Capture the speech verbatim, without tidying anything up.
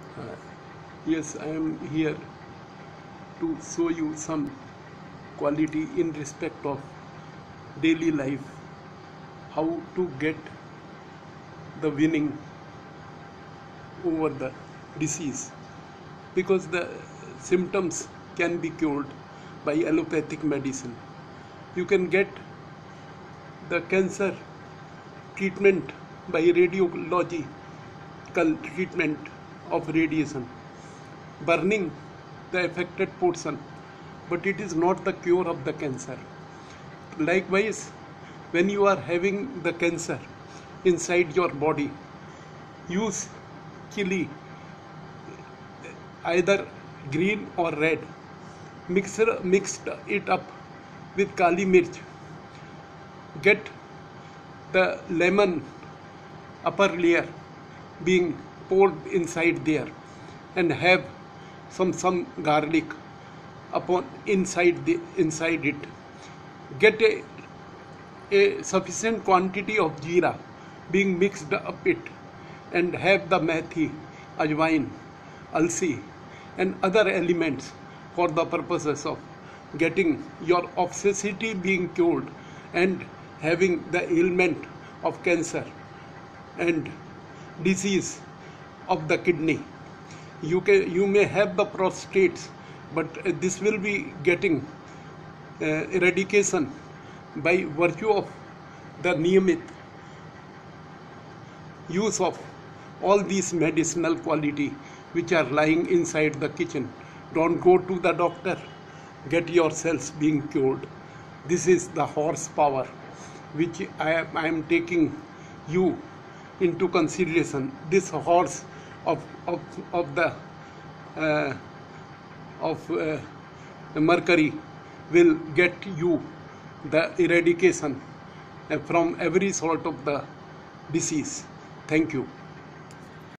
Uh, yes, I am here to show you some quality in respect of daily life, how to get the winning over the disease, because the symptoms can be cured by allopathic medicine. You can get the cancer treatment by radiological treatment of radiation, burning the affected portion, but it is not the cure of the cancer. Likewise, when you are having the cancer inside your body, use chili, either green or red, mix, mixed it up with kali mirch, get the lemon upper layer being poured inside there, and have some some garlic upon inside the inside it. Get a, a sufficient quantity of jeera being mixed up it, and have the methi, ajwain, alsi and other elements for the purposes of getting your obsessity being cured and having the ailment of cancer and disease of the kidney. You can you may have the prostates, but this will be getting uh, eradication by virtue of the niyamit use of all these medicinal quality which are lying inside the kitchen. Don't go to the doctor, get yourselves being cured. This is the horsepower which I am, I am taking you into consideration. This horse of of, of the uh, of uh, mercury will get you the eradication uh, from every sort of the disease. Thank you.